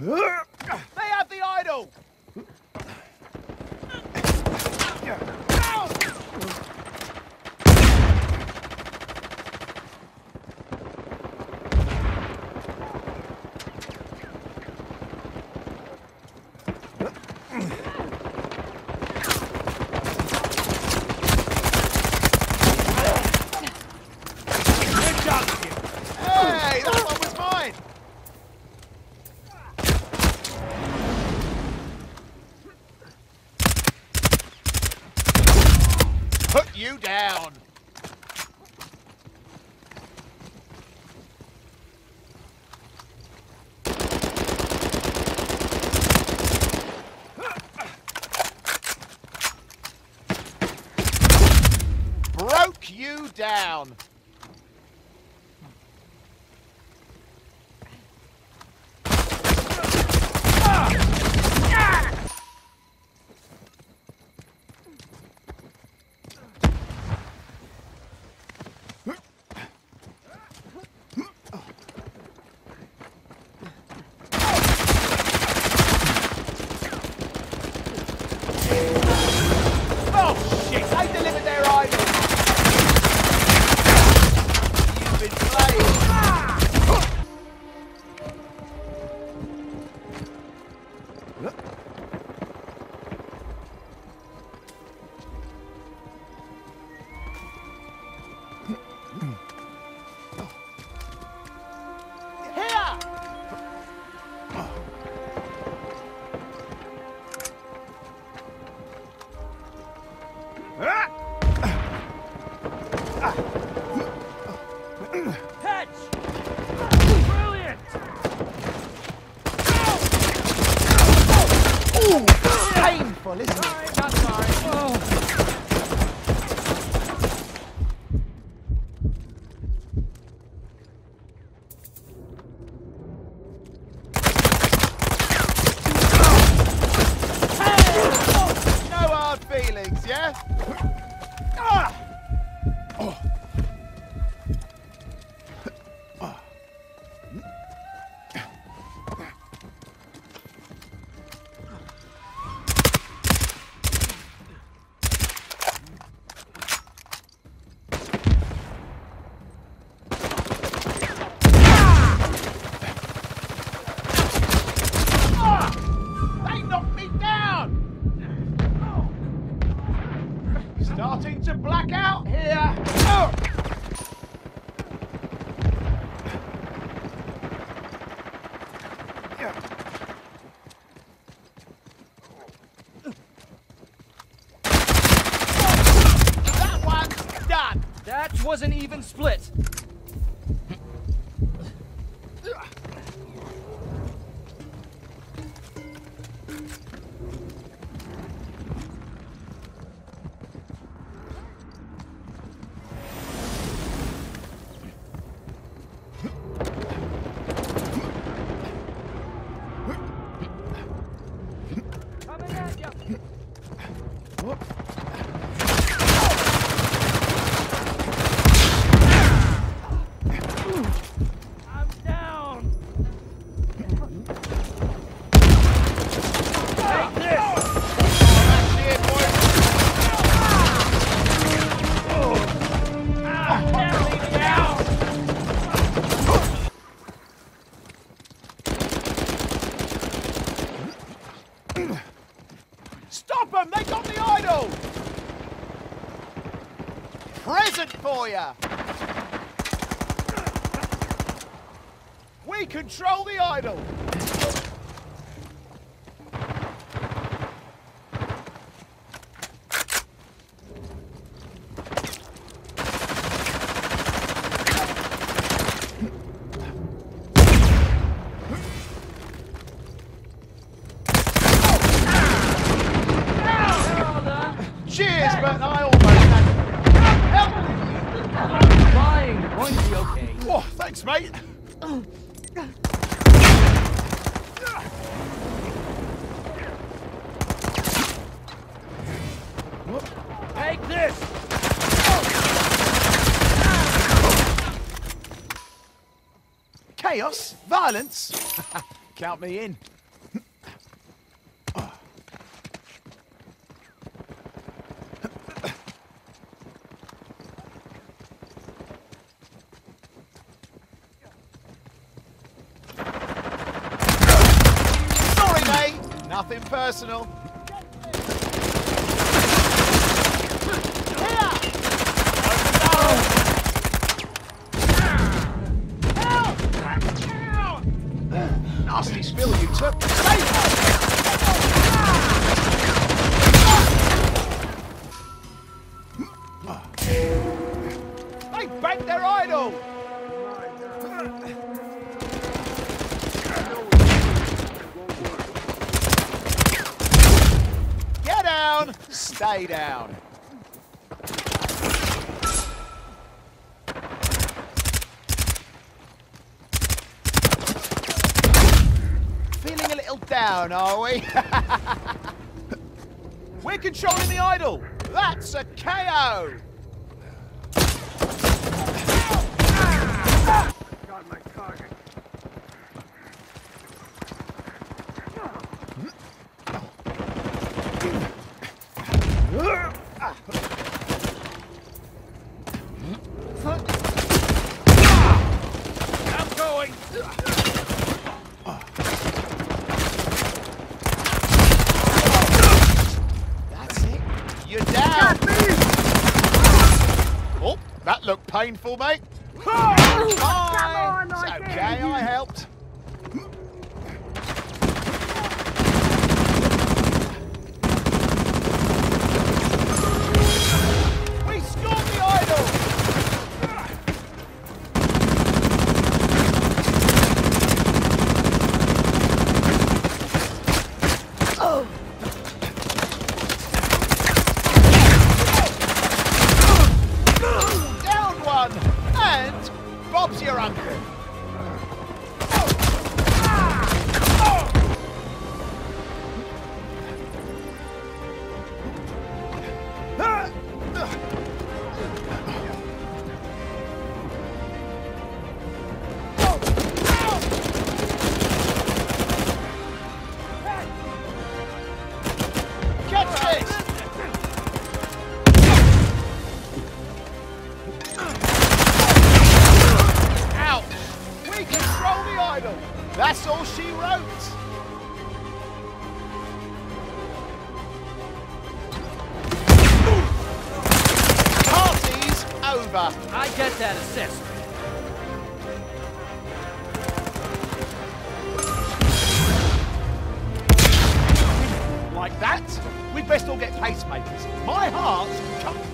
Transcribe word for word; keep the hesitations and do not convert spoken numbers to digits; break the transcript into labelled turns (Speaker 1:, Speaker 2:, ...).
Speaker 1: They have the idol! Hey, that one was mine! Put you down! Broke you down! Oh shit! They delivered their idol! You've been playing! Here!
Speaker 2: Catch! Brilliant!
Speaker 1: Ooh, painful, isn't it?
Speaker 2: Sorry, not sorry. Oh.
Speaker 1: No hard feelings, yeah? Ah! Oh. They knocked me down! Starting to black out here. Oh. That one's done.
Speaker 2: That was an even split. Coming at you. I'm down. Take this.
Speaker 1: That's it, boys.
Speaker 2: Ah, now leave me out.
Speaker 1: Stop them! They got the idol! Present for ya! We control the idol! Cheers, but I almost had help!
Speaker 2: I'm flying. You're going to be okay.
Speaker 1: Oh, thanks, mate.
Speaker 2: Take this.
Speaker 1: Chaos? Violence? Count me in. Nothing personal. Nasty spill you took. Stay They banked their idol! Get down! Stay down. Feeling a little down, are we? We're controlling the idol! That's a K O!
Speaker 3: Got my target.
Speaker 2: I'm going.
Speaker 1: That's it. You're down. Oh, that looked painful, mate. Fine.
Speaker 3: on,
Speaker 1: It's
Speaker 3: I
Speaker 1: okay,
Speaker 3: can.
Speaker 1: I helped. We scored the idol. Down one, and Bob's your uncle. Catch this! Ouch! We control the idol! That's all she wrote! Party's over!
Speaker 2: I get that assist.
Speaker 1: Like that, we'd best all get pacemakers. My heart's come